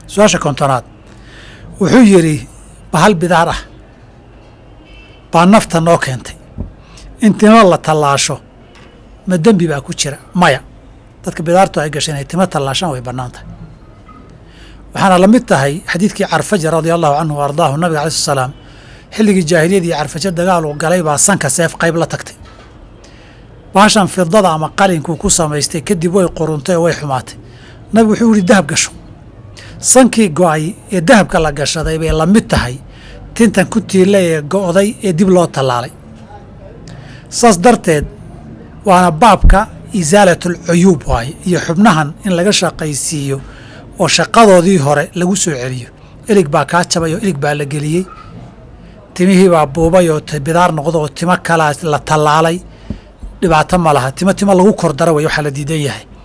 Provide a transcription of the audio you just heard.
su-aasha kontonaad wuxuu yidhi bahal bidaar ah baa nafta noo keentay in timo la tallaasho ma dembi baa ku jira maya dadka bidaartu ay gashay inay timo tallaashaan way bannaan tahay waxaana la mid tahay xadiidkii carfaja radia allahu canhu wa ardaahu nabiga alai salaam xilligii jaahiliyadii carfajo dagaal uu galay baa sanka seef qayb la tagtay baashan fidada ama qalinkuu ku samaystay kadib way quruntay oo way xumaatay nabigu wuxuu yihi dahab gasho sankii go-ay ee dahabka la gashaday bay la mid tahay tintan ku tiila ee go'day ee dib loo tallaalay saas darteed waana baabka isaalatul cuyuub waaye iyo xubnahan in laga shaqaysiiyo oo shaqadoodii hore lagu soo celiyo ilig baa kaa jabay oo ilig baa la geliyey timihii baa buubay oo bidaar noqdo oo timo kalaa la tallaalay dhibaato ma laha timo lagu kor dara way waxaa la diidan yahay